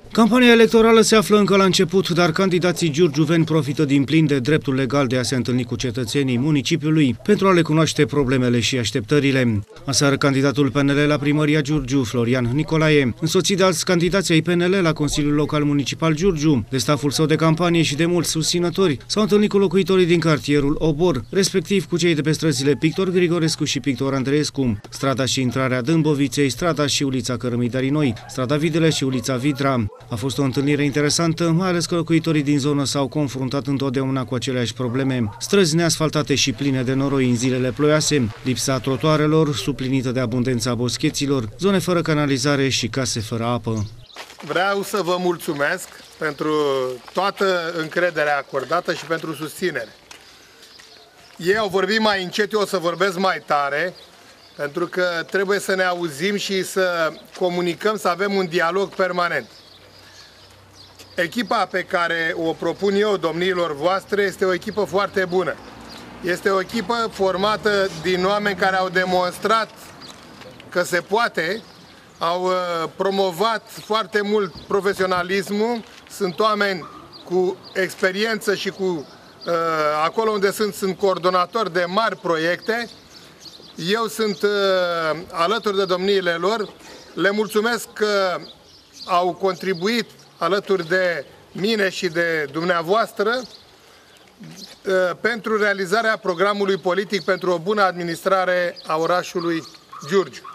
Campania electorală se află încă la început, dar candidații giurgiuveni profită din plin de dreptul legal de a se întâlni cu cetățenii municipiului pentru a le cunoaște problemele și așteptările. Aseară, candidatul PNL la primăria Giurgiu, Florian Nicolae, însoțit de alți candidați ai PNL la Consiliul Local Municipal Giurgiu, de staful său de campanie și de mulți susținători, s-au întâlnit cu locuitorii din cartierul Obor, respectiv cu cei de pe străzile Pictor Grigorescu și Pictor Andreescu, strada și intrarea Dâmboviței, strada și ulița Cărămidării Noi, strada Videle și ulița Vidra. A fost o întâlnire interesantă, mai ales că locuitorii din zonă s-au confruntat întotdeauna cu aceleași probleme. Străzi neasfaltate și pline de noroi în zilele ploioase, lipsa trotuarelor, suplinită de abundența boscheților, zone fără canalizare și case fără apă. Vreau să vă mulțumesc pentru toată încrederea acordată și pentru susținere. Ei au vorbit mai încet, eu o să vorbesc mai tare, pentru că trebuie să ne auzim și să comunicăm, să avem un dialog permanent. Echipa pe care o propun eu, domnilor voastre, este o echipă foarte bună. Este o echipă formată din oameni care au demonstrat că se poate, au promovat foarte mult profesionalismul, sunt oameni cu experiență și acolo unde sunt coordonatori de mari proiecte. Eu sunt alături de domniile lor, le mulțumesc că au contribuit alături de mine și de dumneavoastră pentru realizarea programului politic pentru o bună administrare a orașului Giurgiu.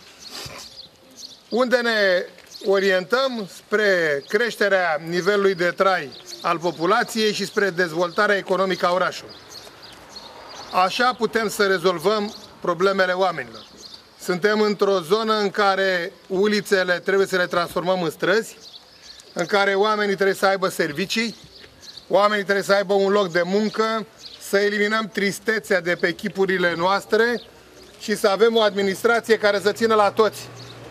Unde ne orientăm spre creșterea nivelului de trai al populației și spre dezvoltarea economică a orașului. Așa putem să rezolvăm problemele oamenilor. Suntem într-o zonă în care ulițele trebuie să le transformăm în străzi, în care oamenii trebuie să aibă servicii, oamenii trebuie să aibă un loc de muncă, să eliminăm tristețea de pe chipurile noastre și să avem o administrație care să țină la toți.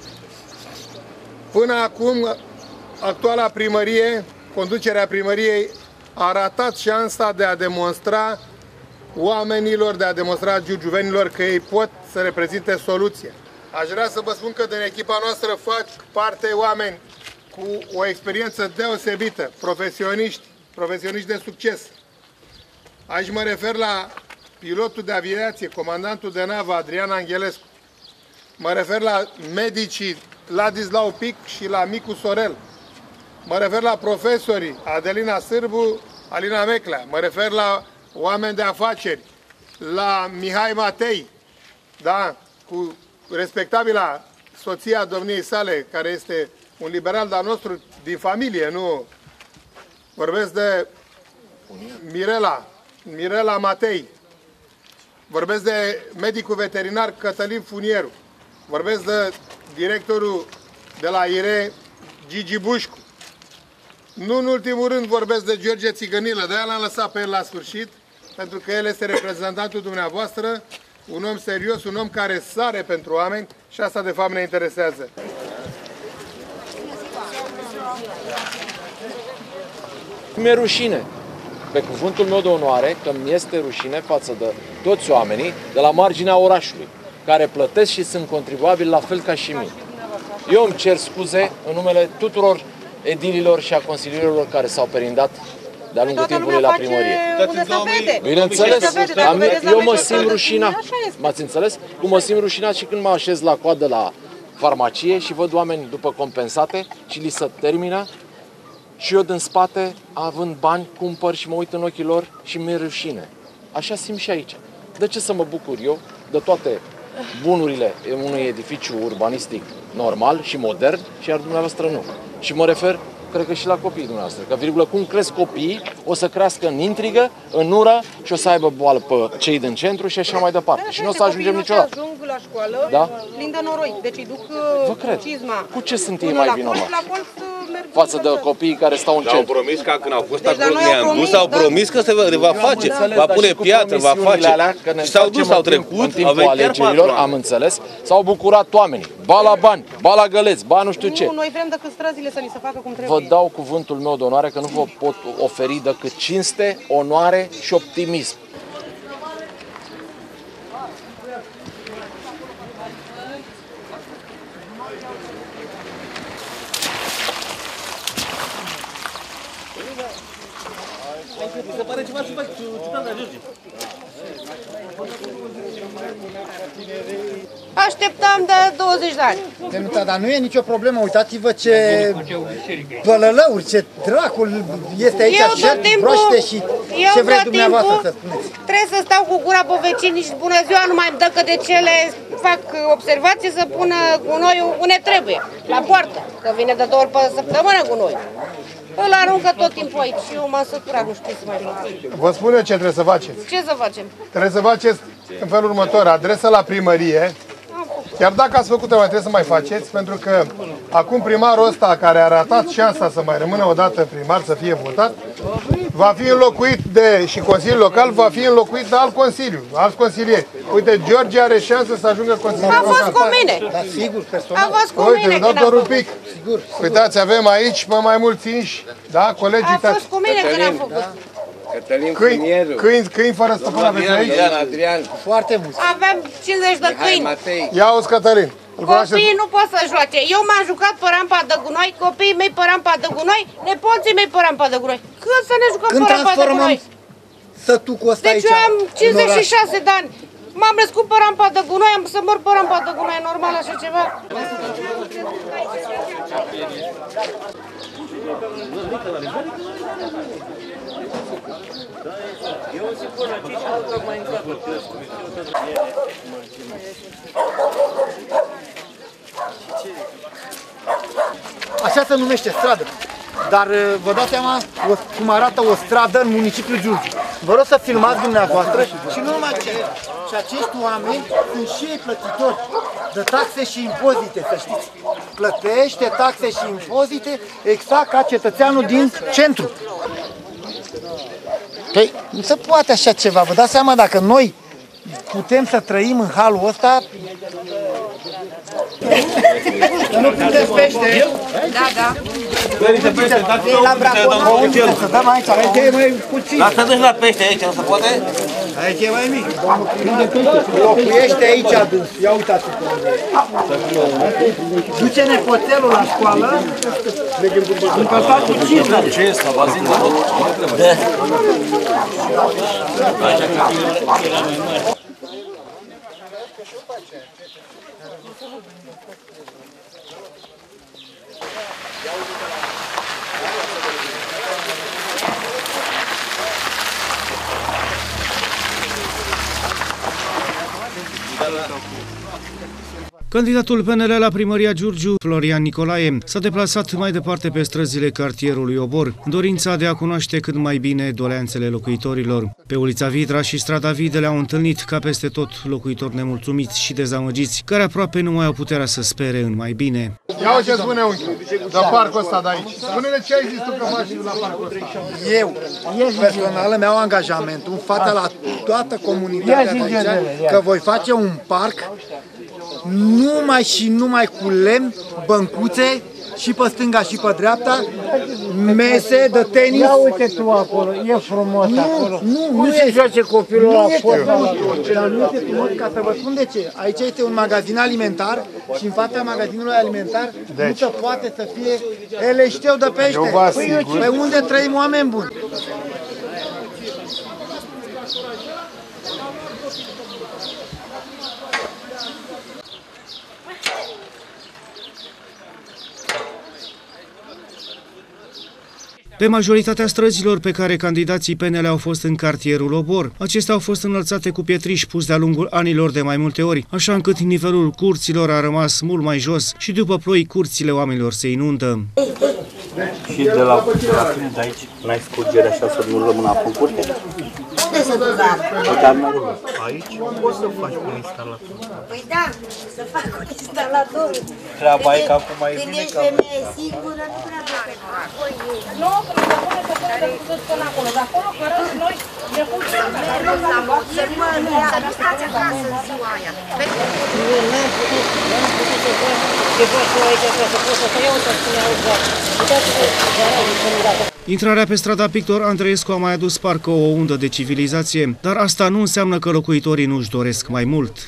Până acum, actuala primărie, conducerea primăriei, a ratat șansa de a demonstra oamenilor, de a demonstra giurgiuvenilor că ei pot să reprezinte soluție. Aș vrea să vă spun că din echipa noastră fac parte oameni cu o experiență deosebită, profesioniști de succes. Aici mă refer la pilotul de aviație, comandantul de navă Adrian Angelescu. Mă refer la medicii Ladislau Pic și la Micu Sorel. Mă refer la profesorii Adelina Sârbu, Alina Meclea. Mă refer la oameni de afaceri, la Mihai Matei, da, cu respectabila soția domniei sale, care este un liberal de-al nostru din familie, nu? Vorbesc de Mirela Matei. Vorbesc de medicul veterinar Cătălin Funieru. Vorbesc de directorul de la IRE, Gigi Bușcu. Nu în ultimul rând vorbesc de George Țigănilă, de-aia l-am lăsat pe el la sfârșit, pentru că el este reprezentantul dumneavoastră, un om serios, un om care sare pentru oameni și asta de fapt ne interesează. Mi-e rușine, pe cuvântul meu de onoare, că mi este rușine față de toți oamenii de la marginea orașului, care plătesc și sunt contribuabili la fel ca și mine. Eu îmi cer scuze în numele tuturor edililor și a consilierilor care s-au perindat de-a lungul timpului la primărie. Bineînțeles, eu mă simt rușinat. M-ați înțeles? Cum mă simt rușinat și când mă așez la coadă la farmacie și văd oameni după compensate și li se termină și eu din spate, având bani, cumpăr și mă uit în ochii lor și mi-e rușine. Așa simt și aici. De ce să mă bucur eu de toate bunurile unui edificiu urbanistic normal și modern și iar dumneavoastră nu? Și mă refer, cred că și la copiii dumneavoastră, că virgulă, cum cresc copiii, o să crească în intrigă, în ură și o să aibă boală pe cei din centru și așa mai departe. Și nu o să ajungem niciodată. Ajung la școală, plin de noroi, deci îi duc cizma. Cu ce sunt ei mai vinovați? Față de copiii care stau în centru. Au promis că când au fost acolo neandus, au promis că se va face, va pune piatră, va face. Și s-au dus, au trecut, în timpul alegerilor, am înțeles, s-au bucurat oamenii. Ba la bani, ba la găleți, ba nu știu ce. Nu, noi vrem decât străzile să ni se facă cum trebuie. Vă dau cuvântul meu de onoare că nu vă pot oferi decât cinste, onoare și optimism. Mi se pare ceva să faci ciudat la George. Așteptam de 20 de ani. Dar nu e nicio problemă, uitați-vă ce pălălăuri, ce dracul este aici, ce broște și ce vreți dumneavoastră să spuneți. Trebuie să stau cu gura pe vecini și bună ziua, nu mai dă că de ce le fac observații să pună gunoiul unde trebuie, la poartă, că vine de 2 ori pe săptămână gunoiul. Îl aruncă tot timpul aici și eu m-am săturat, nu știu să mai fac. Vă spun eu ce trebuie să faceți. Ce să facem? Trebuie să faceți în felul următor, adresă la primărie. Chiar dacă ați făcut-o, mai trebuie să mai faceți, pentru că acum primarul ăsta, care a ratat șansa să mai rămână o dată primar, să fie votat, va fi înlocuit și Consiliul Local va fi înlocuit de alt consiliu, alți consilieri. Uite, George are șansă să ajungă consilier A local. fost cu mine. Da, sigur, personal. A fost cu Uite, mine îmi dau când am doar un făcut. pic. Uitați, avem aici pe mai mulți inși, da, colegii, A uitați. fost cu mine când am făcut. Cătălin Cunieru, Câini fără stăpân aveți aici? Adrian, Foarte mulți. Aveam 50 de câini. Matei. Ia uzi, Cătălin. Copiii nu pot să joace. Eu m-am jucat pe rampa de gunoi, copiii mei pe rampa de gunoi, nepoții mei pe rampa de gunoi. Când să ne jucăm Când pe rampa de transformăm gunoi? sătucul ăsta aici? Deci eu am în oraș? 56 de ani. M-am născut pe rampa de gunoi, am să mor pe rampa de gunoi. E normal așa ceva? Așa se numește stradă. Dar vă dați seama cum arată o stradă în municipiul Giurgiu. Vă rog să filmați dumneavoastră și nu numai ce. Și acești oameni sunt și ei plătitori de taxe și impozite, să știți. Plătește taxe și impozite exact ca cetățeanul din centru. Păi, nu se poate așa ceva. Vă dați seama dacă noi putem să trăim în halul ăsta? Să nu puteți pește. Da, da. La bracon, să dăm aici, aici e mai puțin. Dar să duci la pește aici, nu se poate? Aici e mai mic. Locuiește aici adânc. Ia uitați-vă. Duce nepoțelul la școală. Încălțat cu cifra. Ce este? Bazin de tot? Nu trebuie. Candidatul PNL la primăria Giurgiu, Florian Nicolae, s-a deplasat mai departe pe străzile cartierului Obor, în dorința de a cunoaște cât mai bine doleanțele locuitorilor. Pe ulița Vidra și strada Vide le-au întâlnit ca peste tot locuitori nemulțumiți și dezamăgiți, care aproape nu mai au puterea să spere în mai bine. Ia ce spune unchiul, de parcul ăsta de aici. Spune-ne ce ai zis tu că faci la parcul ăsta. Eu, personal, mi-au angajamentul în fața la toată comunitatea de aici că voi face un parc numai și numai cu lemn, băncuțe și pe stânga și pe dreapta, mese de tenis. Ia uite tu acolo, e frumos acolo. Nu se joace copilul acolo. Dar nu este frumos, ca să vă spun de ce. Aici este un magazin alimentar și în fața magazinului alimentar nu se poate să fie eleșteu de pește. Eu vă asigur. Pe unde trăim oameni buni? Pe majoritatea străzilor pe care candidații PNL au fost în cartierul Obor, acestea au fost înălțate cu pietriși pus de-a lungul anilor de mai multe ori, așa încât nivelul curților a rămas mult mai jos și după ploi curțile oamenilor se inundă. Și de la când de aici n-ai scurgere așa să nu rămână apă în curte? Unde să duc apă? Aici poți să faci un instalator. Păi da, să fac un instalator. Treaba e că acum e Când bine ești că... femeie singură, nu prea poate. Nu, că se pune să pune până acolo, dar acolo cărăm noi de funcționă. Să nu stați acasă în ziua aia. Intrarea pe strada Pictor Andreescu a mai adus parcă o undă de civilizație, dar asta nu înseamnă că locuitorii nu-și doresc mai mult.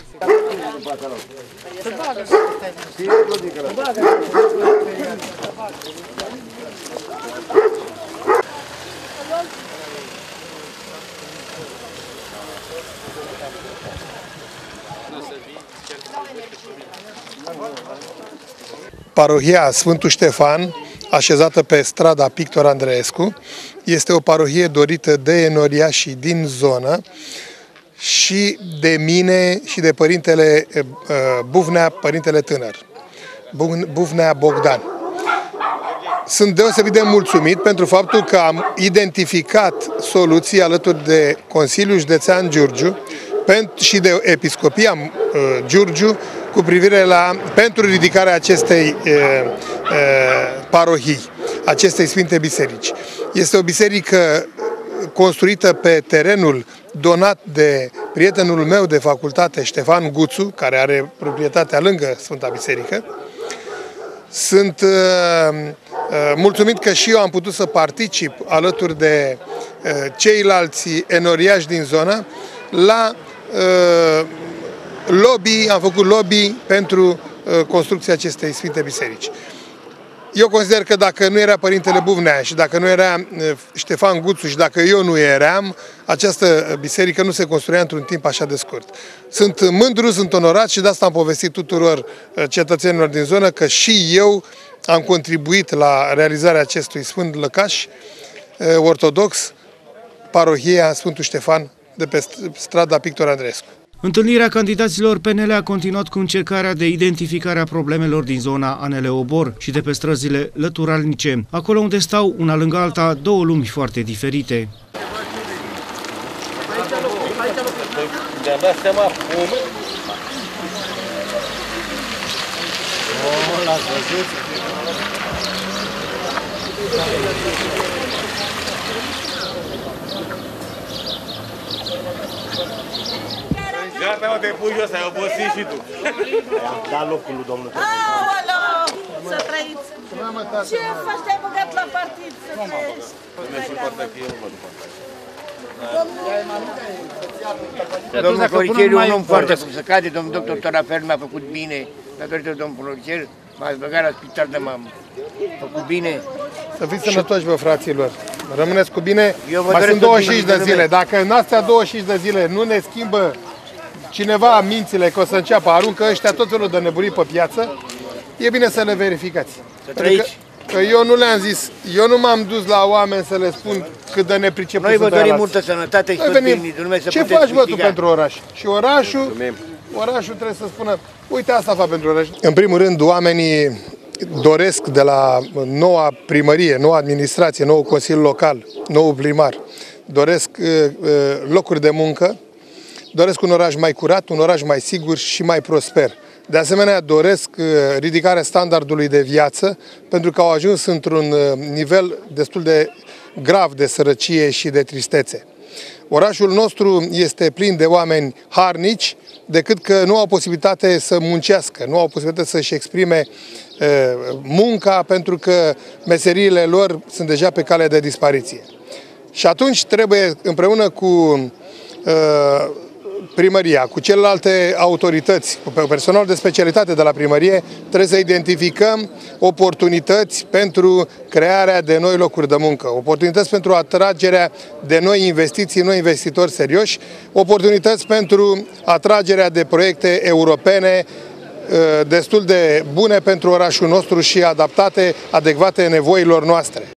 Parohia Sfântul Ștefan, așezată pe strada Pictor Andreescu, este o parohie dorită de enoriașii din zonă și de mine și de părintele Buvnea, părintele tânăr, Buvnea Bogdan. Sunt deosebit de mulțumit pentru faptul că am identificat soluții alături de Consiliul Județean Giurgiu și de Episcopia Giurgiu cu privire pentru ridicarea acestei parohii, acestei Sfinte Biserici. Este o biserică construită pe terenul donat de prietenul meu de facultate, Ștefan Guțu, care are proprietatea lângă Sfânta Biserică. Sunt mulțumit că și eu am putut să particip alături de ceilalți enoriași din zonă la lobby, am făcut lobby pentru construcția acestei Sfinte Biserici. Eu consider că dacă nu era Părintele Buvnea și dacă nu era Ștefan Guțu și dacă eu nu eram, această biserică nu se construia într-un timp așa de scurt. Sunt mândru, sunt onorat și de asta am povestit tuturor cetățenilor din zonă că și eu am contribuit la realizarea acestui sfânt lăcaș ortodox, parohia Sfântul Ștefan de pe strada Pictor Andreescu. Întâlnirea candidaților PNL a continuat cu încercarea de identificare a problemelor din zona Anele Obor și de pe străzile lăturalnice, acolo unde stau una lângă alta două lumi foarte diferite. Mi-am dat seama gata, mă, te pui jos, ai obosit și tu. Am dat locul lui domnul. Aoleu, să trăiți! Ce faci? Te-ai băgat la partid să trăiești? Domnul Floricel e un om foarte cum se cade, domnul doctor Torafel mi-a făcut bine, datorită domnul Floricel, m-ați băgat la spital de m-am făcut bine. Să fiți sănătoși, bă, fraților. Rămâneți cu bine. Mai sunt 25 de zile. Dacă în astea 25 de zile nu ne schimbă cineva mințile că o să înceapă, aruncă ăștia tot felul de nebunii pe piață, e bine să le verificați. Că eu nu le-am zis, eu nu m-am dus la oameni să le spun cât de nepricepuți sunt. Noi vă dorim multă sănătate și ce faci, bă, tu pentru oraș? Și orașul trebuie să spună, uite, asta fac pentru oraș. În primul rând, oamenii doresc de la noua primărie, noua administrație, nou consiliu local, nou primar, doresc locuri de muncă, doresc un oraș mai curat, un oraș mai sigur și mai prosper. De asemenea, doresc ridicarea standardului de viață, pentru că au ajuns într-un nivel destul de grav de sărăcie și de tristețe. Orașul nostru este plin de oameni harnici, decât că nu au posibilitate să muncească, nu au posibilitate să-și exprime munca, pentru că meseriile lor sunt deja pe cale de dispariție. Și atunci trebuie, împreună cu primăria, cu celelalte autorități, cu personal de specialitate de la primărie, trebuie să identificăm oportunități pentru crearea de noi locuri de muncă, oportunități pentru atragerea de noi investiții, noi investitori serioși, oportunități pentru atragerea de proiecte europene destul de bune pentru orașul nostru și adaptate, adecvate nevoilor noastre.